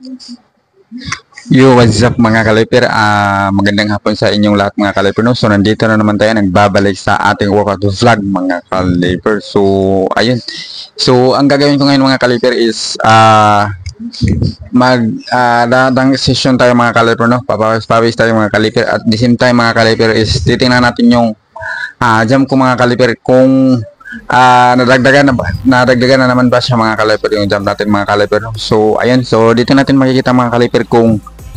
Yo, what's up mga kaliper? Magandang hapon sa inyong lahat mga kaliper. No? So, nandito na naman tayo, nagbabalik sa ating workout vlog mga kaliper. So, ayun. So, ang gagawin ko ngayon mga kaliper is dadang session tayo mga kaliper. No? Papawis-pawis tayo mga kaliper. At the same time mga kaliper is titingnan natin yung jump ko mga kaliper kung nadagdagan na naman ba siya mga kaliper yung jump natin mga kaliper. So, ayun. So, dito natin makikita mga kaliper kung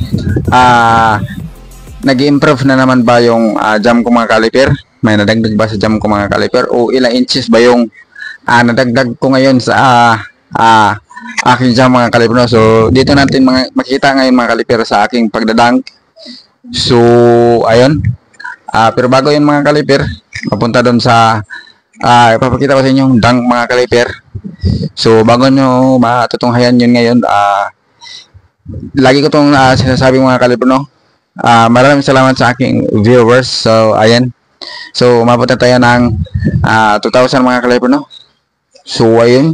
nag-improve na naman ba yung jump ko mga kaliper, may nadagdag ba sa jump ko mga kaliper, o ilang inches ba yung nadagdag ko ngayon sa aking jump mga kaliper. No? So dito natin makikita ngayon mga kaliper sa aking pagdadunk. So ayun, pero bago yun mga kaliper, papunta doon sa ipapakita ko sa inyo yung dunk mga kaliper. So bago nyo matutunghayan yun ngayon, lagi ko itong sinasabi mga kaliper, no? Maraming salamat sa aking viewers. So, ayan. So, umabot na tayo ng 2,000 mga kaliper, no? So, ayun.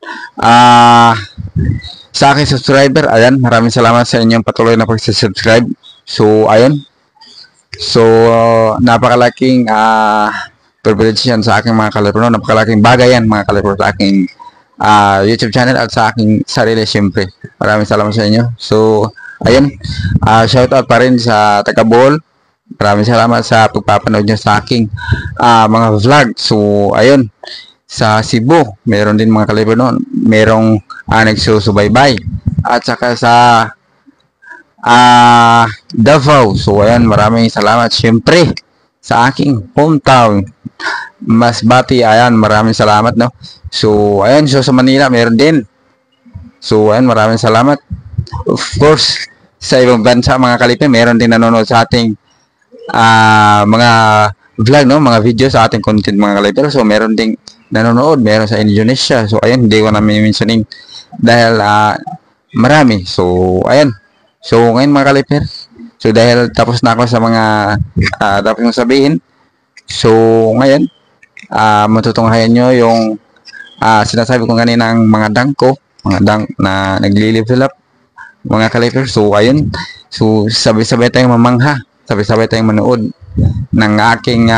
Sa aking subscriber, ayan. Maraming salamat sa inyong patuloy na pag-subscribe. So, ayun. So, napakalaking privilege yan sa aking mga kaliper, no? Napakalaking bagay yan mga kaliper sa aking YouTube channel at sa aking sarili syempre. Maraming salamat sa inyo. So, ayun. Shout out pa rin sa taga Bohol. Maraming salamat sa pagpapanood nyo sa aking mga vlog. So, ayun. Sa Cebu, meron din mga kaliber noon. Merong nagsusubaybay. At saka sa Davao. So, ayun. Maraming salamat syempre sa aking hometown, Masbati. Ayan. Maraming salamat, no? So, ayan. So, sa Manila, meron din. So, ayan. Maraming salamat. Of course, sa ibang bansa, mga kaliper, meron din nanonood sa ating mga vlog, no? Mga video sa ating content, mga kaliper. So, meron ding nanonood. Meron sa Indonesia. So, ayan. Hindi ko na mentioning dahil marami. So, ayan. So, ngayon, mga kaliper. So, dahil tapos na ako sa mga tapos kong sabihin. So, ngayon, matutunghayan nyo yung sinasabi ko kanina ng mga dunk ko, mga dunk na nagli-level up mga kaliper. So ayun, so sabay-sabay tayong mamangha, sabay-sabay tayong manood ng aking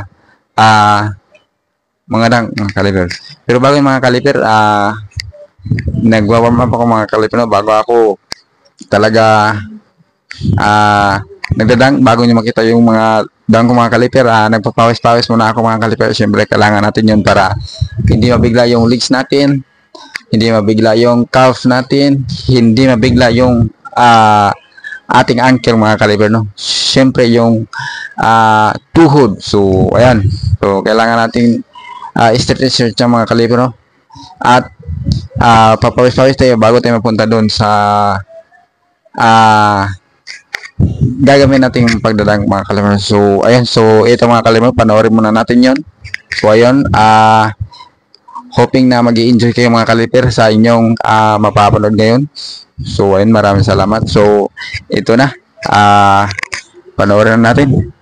mga dunk mga kaliper. Pero bago yung mga kaliper, nagwa-warm up ako mga kaliper, no? Bago ako talaga nagdadunk, bago nyo makita yung mga dunk ko mga kaliper, nagpapawis-pawis muna ako mga kaliper. Siyempre kailangan natin yun para hindi mabigla yung legs natin, hindi mabigla yung calf natin, hindi mabigla yung ating ankle mga kaliper, no? Siyempre yung tuhod. So ayan, so kailangan natin stretch yung mga kaliper, no? At papawis-pawis tayo bago tayo mapunta doon sa gagawin natin yung pagdadang mga kaliper. So ayan, so ito mga kaliper, panoorin muna natin yon. So ayun, hoping na mag-i-enjoy kayo mga kaliper sa inyong mapapanood ngayon. So ayun, maraming salamat. So ito na, panoorin na natin.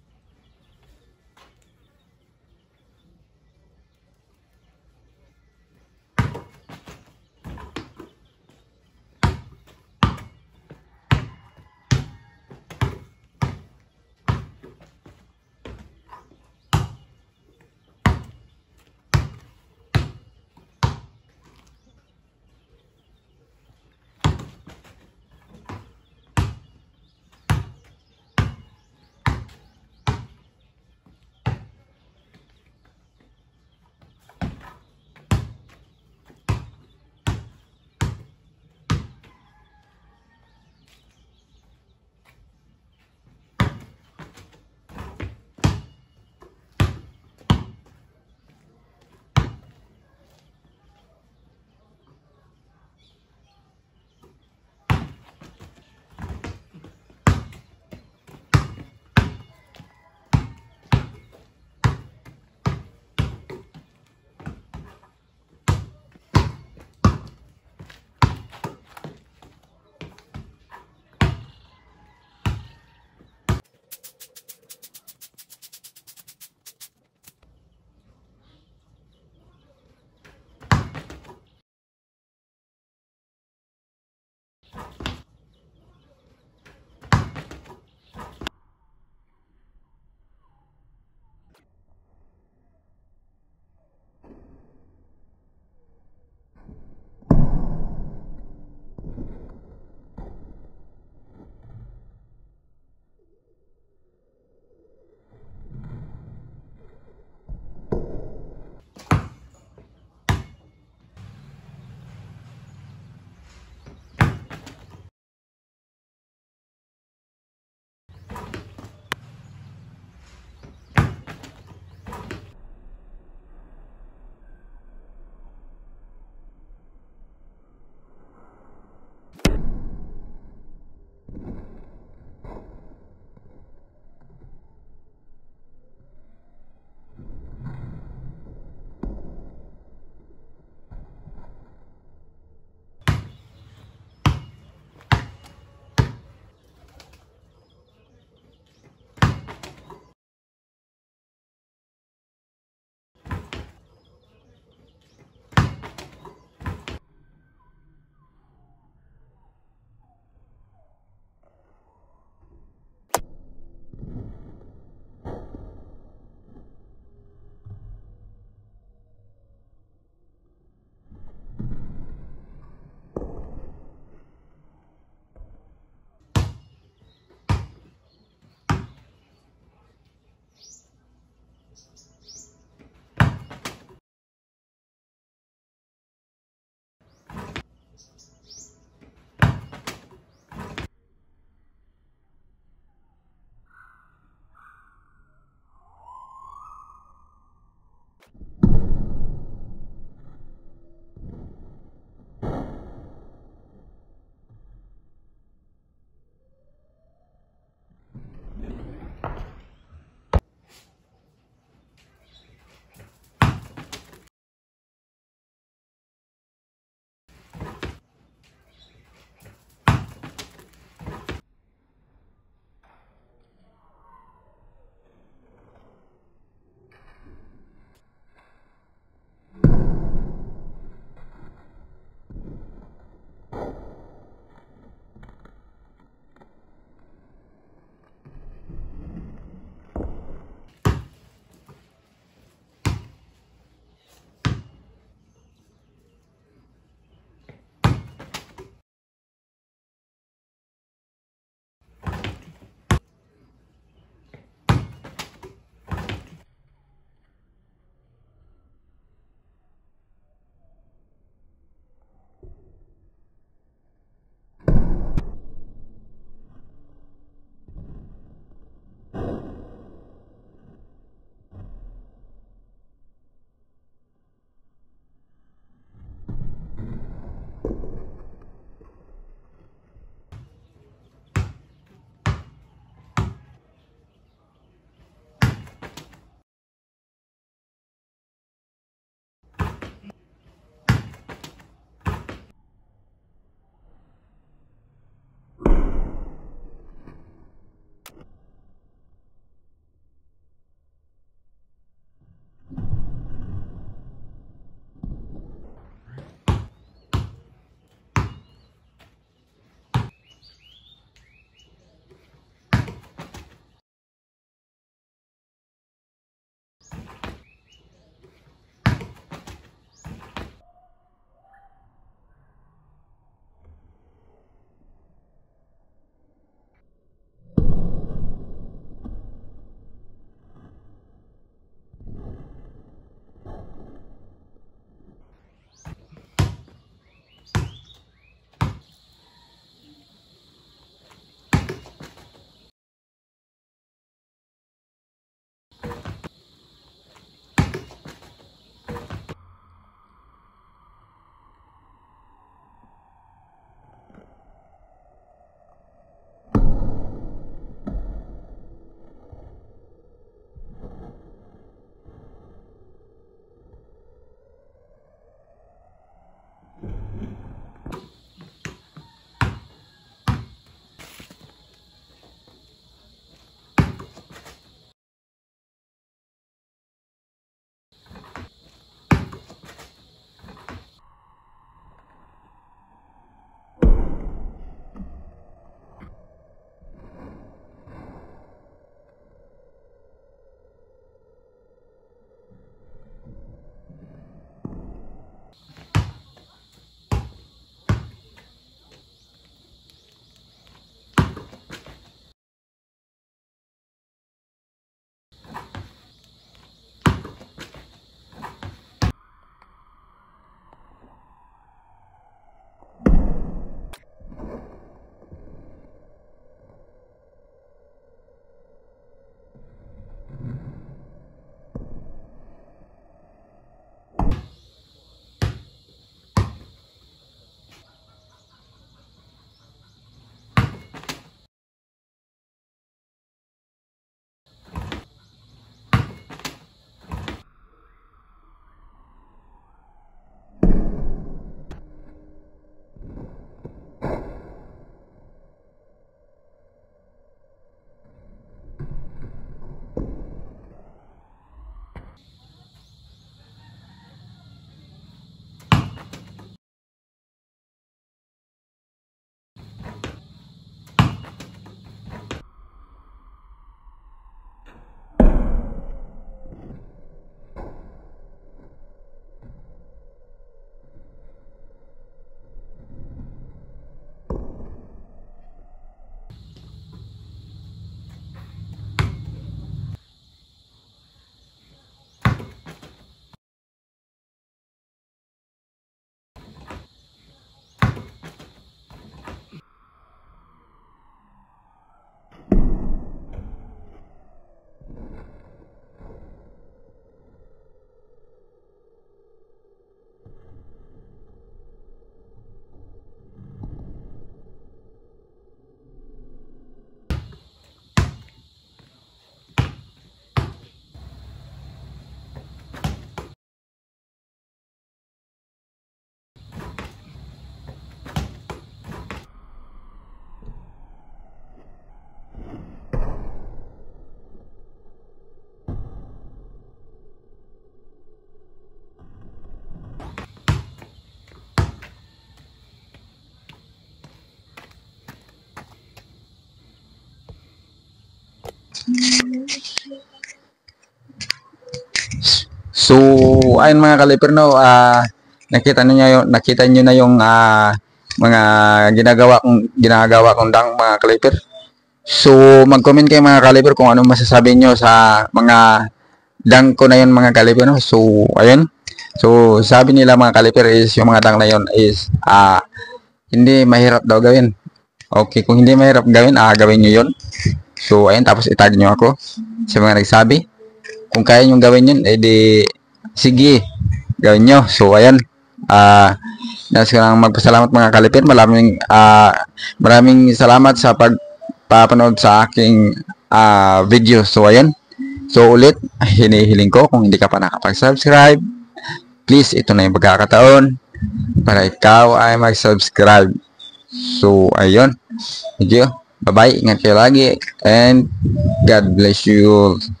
So, ayun mga kaliper, no, nakita niyo na yung mga ginagawa kong dang mga kaliper. So, mag-comment kayo mga kaliper kung anong masasabi nyo sa mga dang ko na yun mga kaliper, no? So, ayun. So, sabi nila mga kaliper is yung mga dang na yun is hindi mahirap daw gawin. Okay, kung hindi mahirap gawin, gawin nyo yun. So, ayun, tapos itag nyo ako sa mga nagsabi. Kung kaya nyo gawin yun, edi sige, gawin nyo. So, ayun. Nais ko lang magpasalamat mga kaliper. Maraming salamat sa pagpapanood sa aking video. So, ayun. So, ulit, hinihiling ko kung hindi ka pa nakapag-subscribe, please, ito na yung pagkakataon para ikaw ay mag-subscribe. So, ayun. Thank you. Bye-bye. Ingat kayo lagi. And God bless you all.